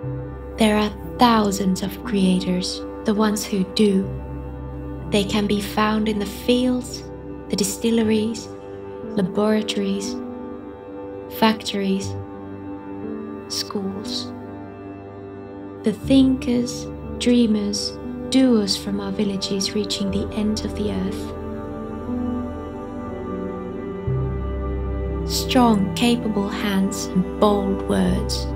There are thousands of creators, the ones who do. They can be found in the fields, the distilleries, laboratories, factories, schools. The thinkers, dreamers, doers from our villages reaching the end of the earth. Strong, capable hands and bold words.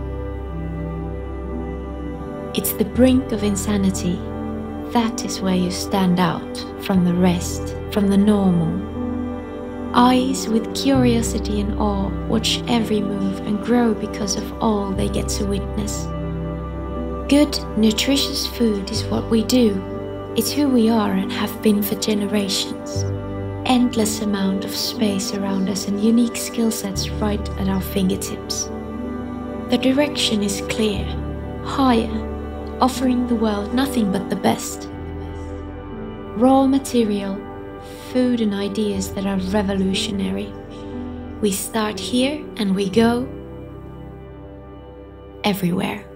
It's the brink of insanity. That is where you stand out from the rest, from the normal. Eyes with curiosity and awe watch every move and grow because of all they get to witness. Good, nutritious food is what we do. It's who we are and have been for generations. Endless amount of space around us and unique skill sets right at our fingertips. The direction is clear, higher, offering the world nothing but the best. Raw material, food and ideas that are revolutionary. We start here and we go everywhere.